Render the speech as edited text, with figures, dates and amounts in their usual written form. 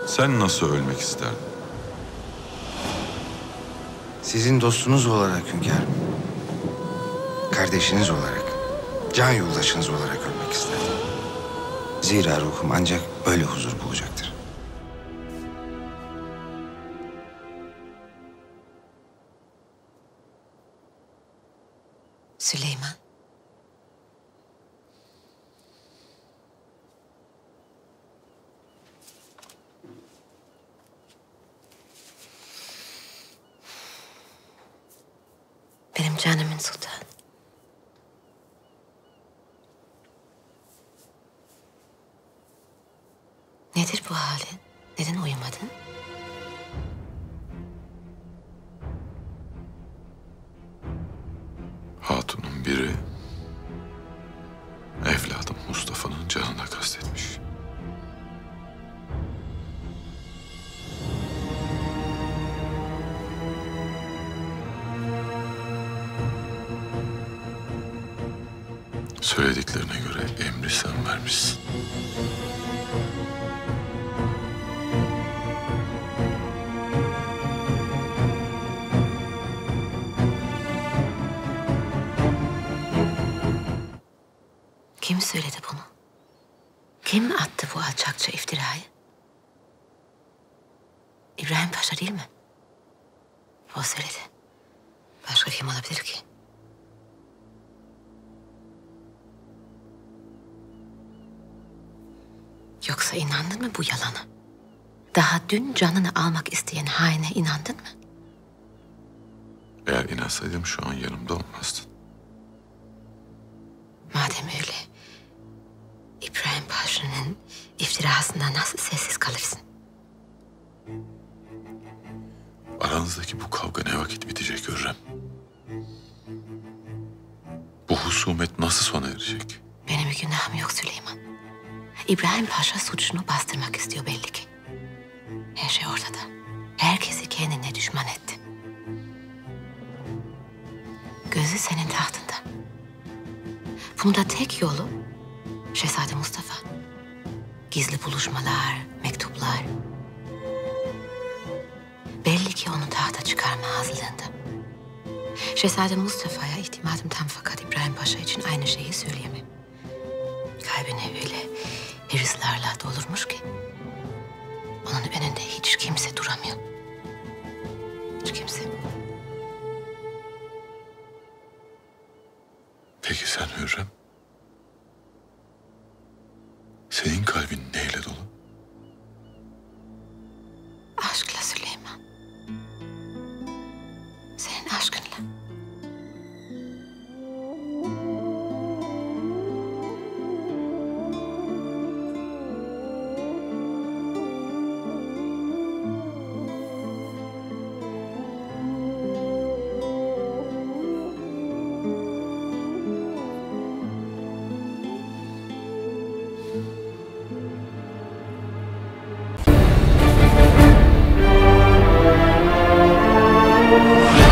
Sen nasıl ölmek isterdin? Sizin dostunuz olarak hünkârım. Kardeşiniz olarak, can yoldaşınız olarak ölmek isterdim. Zira ruhum ancak böyle huzur bulacaktır. Süleyman. Benim canımın sultanı. Nedir bu halin? Neden uyumadın? Hatunun biri evladım Mustafa'nın canına kastetmiş. Söylediklerine göre emri sen vermişsin. Kim söyledi bunu? Kim attı bu alçakça iftirayı? İbrahim Paşa değil mi? O söyledi. Başka kim olabilir ki? Yoksa inandın mı bu yalana? Daha dün canını almak isteyen haine inandın mı? Eğer inansaydım şu an yanımda olmazdın. Madem öyle, İbrahim Paşa'nın iftirasından nasıl sessiz kalırsın? Aranızdaki bu kavga ne vakit bitecek Hürrem? Bu husumet nasıl sona erecek? Benim bir günahım yok Süleyman. İbrahim Paşa suçunu bastırmak istiyor belli ki. Her şey ortada. Herkesi kendine düşman etti. Gözü senin tahtında. Bunun da tek yolu Şehzade Mustafa. Gizli buluşmalar, mektuplar. Belli ki onu tahta çıkarma hazırlığında. Şehzade Mustafa'ya itimadım tam fakat İbrahim Paşa için aynı şeyi söyleyemem. Kalbine öyle hırslarla dolurmuş ki onun önünde hiç kimse duramıyor. Hiç kimse. Peki sen Hürrem? Senin kalbin neyle dolu? Aşkla Süleyman. Senin aşkınla. Yeah.